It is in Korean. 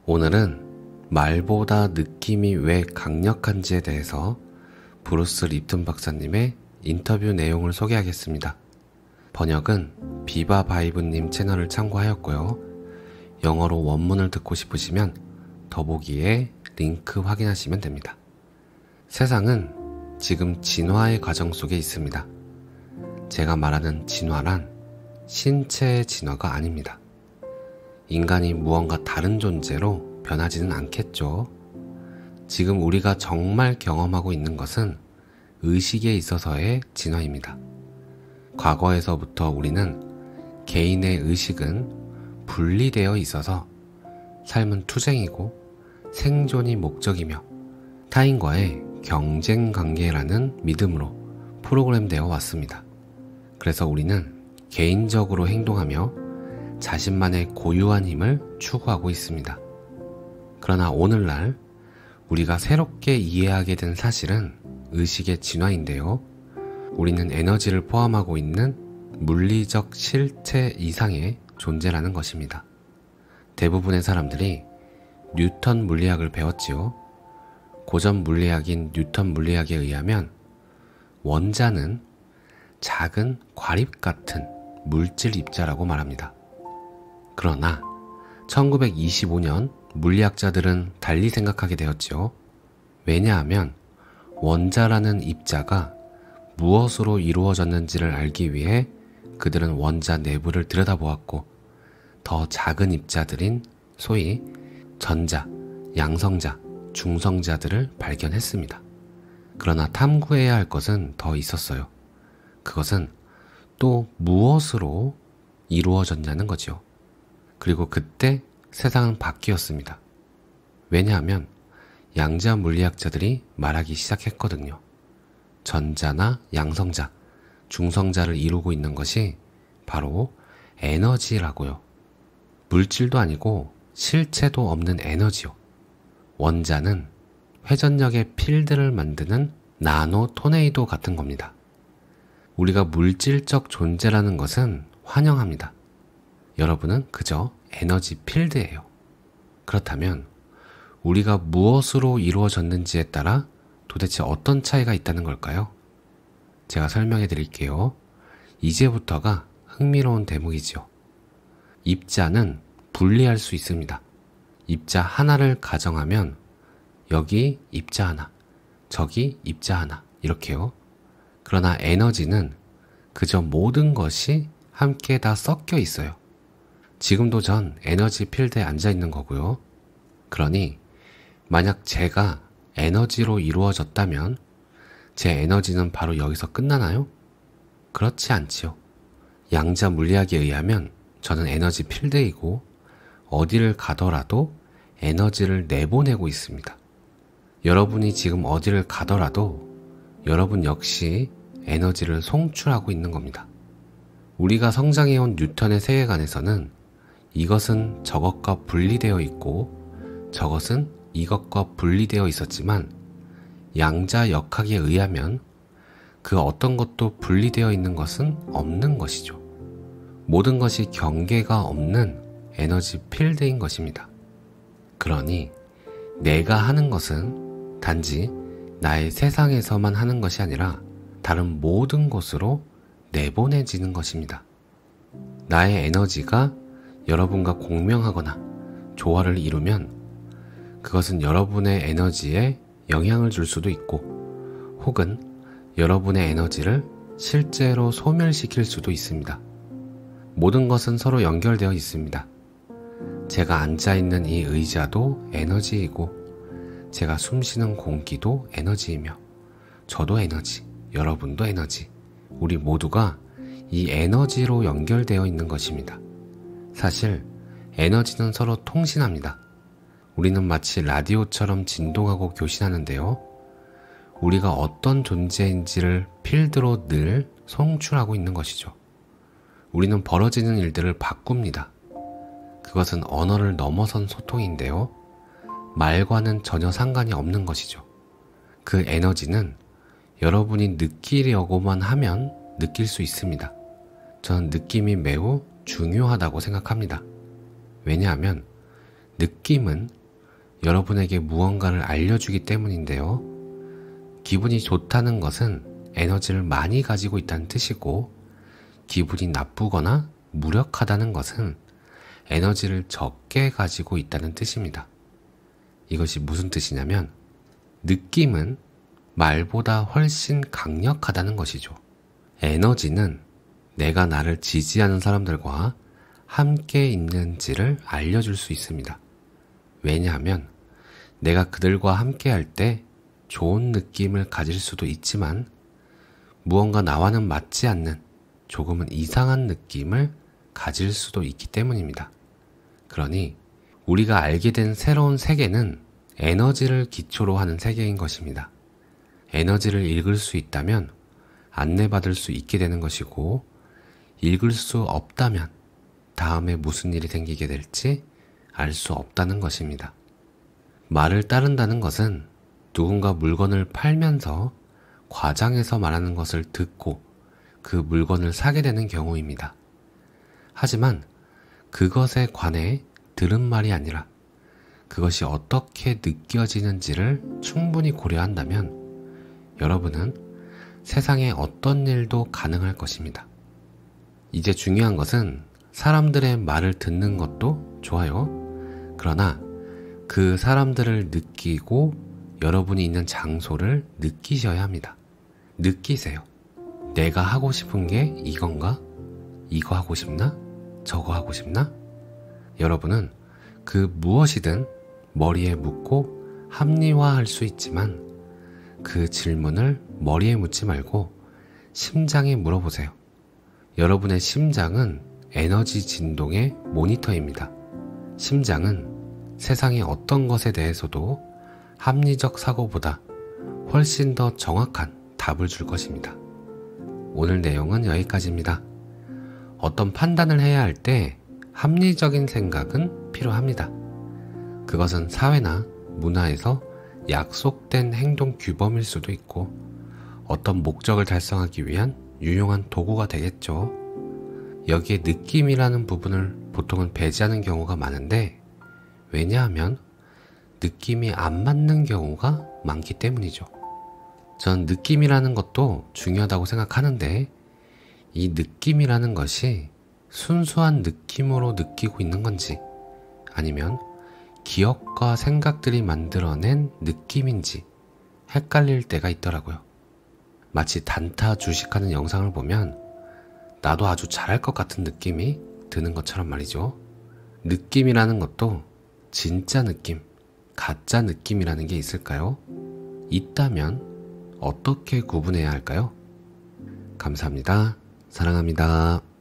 오늘은 말보다 느낌이 왜 강력한지에 대해서 브루스 립튼 박사님의 인터뷰 내용을 소개하겠습니다. 번역은 비바바이브님 채널을 참고하였고요. 영어로 원문을 듣고 싶으시면 더보기에 링크 확인하시면 됩니다. 세상은 지금 진화의 과정 속에 있습니다. 제가 말하는 진화란 신체의 진화가 아닙니다. 인간이 무언가 다른 존재로 변하지는 않겠죠. 지금 우리가 정말 경험하고 있는 것은 의식에 있어서의 진화입니다. 과거에서부터 우리는 개인의 의식은 분리되어 있어서 삶은 투쟁이고 생존이 목적이며 타인과의 경쟁 관계라는 믿음으로 프로그램되어 왔습니다. 그래서 우리는 개인적으로 행동하며 자신만의 고유한 힘을 추구하고 있습니다. 그러나 오늘날 우리가 새롭게 이해하게 된 사실은 의식의 진화인데요. 우리는 에너지를 포함하고 있는 물리적 실체 이상의 존재라는 것입니다. 대부분의 사람들이 뉴턴 물리학을 배웠지요. 고전 물리학인 뉴턴 물리학에 의하면 원자는 작은 과립 같은 물질 입자라고 말합니다. 그러나 1925년 물리학자들은 달리 생각하게 되었지요. 왜냐하면 원자라는 입자가 무엇으로 이루어졌는지를 알기 위해 그들은 원자 내부를 들여다보았고 더 작은 입자들인 소위 전자, 양성자, 중성자들을 발견했습니다. 그러나 탐구해야 할 것은 더 있었어요. 그것은 또 무엇으로 이루어졌냐는 거지요. 그리고 그때 세상은 바뀌었습니다. 왜냐하면 양자 물리학자들이 말하기 시작했거든요. 전자나 양성자, 중성자를 이루고 있는 것이 바로 에너지라고요. 물질도 아니고 실체도 없는 에너지요. 원자는 회전력의 필드를 만드는 나노 토네이도 같은 겁니다. 우리가 물질적 존재라는 것은 환영합니다. 여러분은 그저 에너지 필드예요. 그렇다면 우리가 무엇으로 이루어졌는지에 따라 도대체 어떤 차이가 있다는 걸까요? 제가 설명해 드릴게요. 이제부터가 흥미로운 대목이죠. 입자는 분리할 수 있습니다. 입자 하나를 가정하면 여기 입자 하나, 저기 입자 하나 이렇게요. 그러나 에너지는 그저 모든 것이 함께 다 섞여 있어요. 지금도 전 에너지 필드에 앉아 있는 거고요. 그러니 만약 제가 에너지로 이루어졌다면 제 에너지는 바로 여기서 끝나나요? 그렇지 않지요. 양자 물리학에 의하면 저는 에너지 필드이고 어디를 가더라도 에너지를 내보내고 있습니다. 여러분이 지금 어디를 가더라도 여러분 역시 에너지를 송출하고 있는 겁니다. 우리가 성장해온 뉴턴의 세계관에서는 이것은 저것과 분리되어 있고 저것은 이것과 분리되어 있었지만 양자역학에 의하면 그 어떤 것도 분리되어 있는 것은 없는 것이죠. 모든 것이 경계가 없는 에너지 필드인 것입니다. 그러니 내가 하는 것은 단지 나의 세상에서만 하는 것이 아니라 다른 모든 곳으로 내보내지는 것입니다. 나의 에너지가 여러분과 공명하거나 조화를 이루면 그것은 여러분의 에너지에 영향을 줄 수도 있고 혹은 여러분의 에너지를 실제로 소멸시킬 수도 있습니다. 모든 것은 서로 연결되어 있습니다. 제가 앉아있는 이 의자도 에너지이고 제가 숨쉬는 공기도 에너지이며 저도 에너지, 여러분도 에너지, 우리 모두가 이 에너지로 연결되어 있는 것입니다. 사실 에너지는 서로 통신합니다. 우리는 마치 라디오처럼 진동하고 교신하는데요. 우리가 어떤 존재인지를 필드로 늘 송출하고 있는 것이죠. 우리는 벌어지는 일들을 바꿉니다. 그것은 언어를 넘어선 소통인데요. 말과는 전혀 상관이 없는 것이죠. 그 에너지는 여러분이 느끼려고만 하면 느낄 수 있습니다. 저는 느낌이 매우 중요하다고 생각합니다. 왜냐하면 느낌은 여러분에게 무언가를 알려주기 때문인데요. 기분이 좋다는 것은 에너지를 많이 가지고 있다는 뜻이고, 기분이 나쁘거나 무력하다는 것은 에너지를 적게 가지고 있다는 뜻입니다. 이것이 무슨 뜻이냐면, 느낌은 말보다 훨씬 강력하다는 것이죠. 에너지는 내가 나를 지지하는 사람들과 함께 있는지를 알려줄 수 있습니다. 왜냐하면 내가 그들과 함께 할 때 좋은 느낌을 가질 수도 있지만 무언가 나와는 맞지 않는 조금은 이상한 느낌을 가질 수도 있기 때문입니다. 그러니 우리가 알게 된 새로운 세계는 에너지를 기초로 하는 세계인 것입니다. 에너지를 읽을 수 있다면 안내받을 수 있게 되는 것이고, 읽을 수 없다면 다음에 무슨 일이 생기게 될지 알 수 없다는 것입니다. 말을 따른다는 것은 누군가 물건을 팔면서 과장해서 말하는 것을 듣고 그 물건을 사게 되는 경우입니다. 하지만 그것에 관해 들은 말이 아니라 그것이 어떻게 느껴지는지를 충분히 고려한다면 여러분은 세상에 어떤 일도 가능할 것입니다. 이제 중요한 것은 사람들의 말을 듣는 것도 좋아요. 그러나 그 사람들을 느끼고 여러분이 있는 장소를 느끼셔야 합니다. 느끼세요. 내가 하고 싶은 게 이건가? 이거 하고 싶나? 저거 하고 싶나? 여러분은 그 무엇이든 머리에 묻고 합리화할 수 있지만 그 질문을 머리에 묻지 말고 심장에 물어보세요. 여러분의 심장은 에너지 진동의 모니터입니다. 심장은 세상의 어떤 것에 대해서도 합리적 사고보다 훨씬 더 정확한 답을 줄 것입니다. 오늘 내용은 여기까지입니다. 어떤 판단을 해야 할 때 합리적인 생각은 필요합니다. 그것은 사회나 문화에서 약속된 행동 규범일 수도 있고 어떤 목적을 달성하기 위한 유용한 도구가 되겠죠. 여기에 느낌이라는 부분을 보통은 배제하는 경우가 많은데, 왜냐하면 느낌이 안 맞는 경우가 많기 때문이죠. 전 느낌이라는 것도 중요하다고 생각하는데, 이 느낌이라는 것이 순수한 느낌으로 느끼고 있는 건지 아니면 기억과 생각들이 만들어낸 느낌인지 헷갈릴 때가 있더라고요. 마치 단타 주식하는 영상을 보면 나도 아주 잘할 것 같은 느낌이 드는 것처럼 말이죠. 느낌이라는 것도 진짜 느낌, 가짜 느낌이라는 게 있을까요? 있다면 어떻게 구분해야 할까요? 감사합니다. 사랑합니다.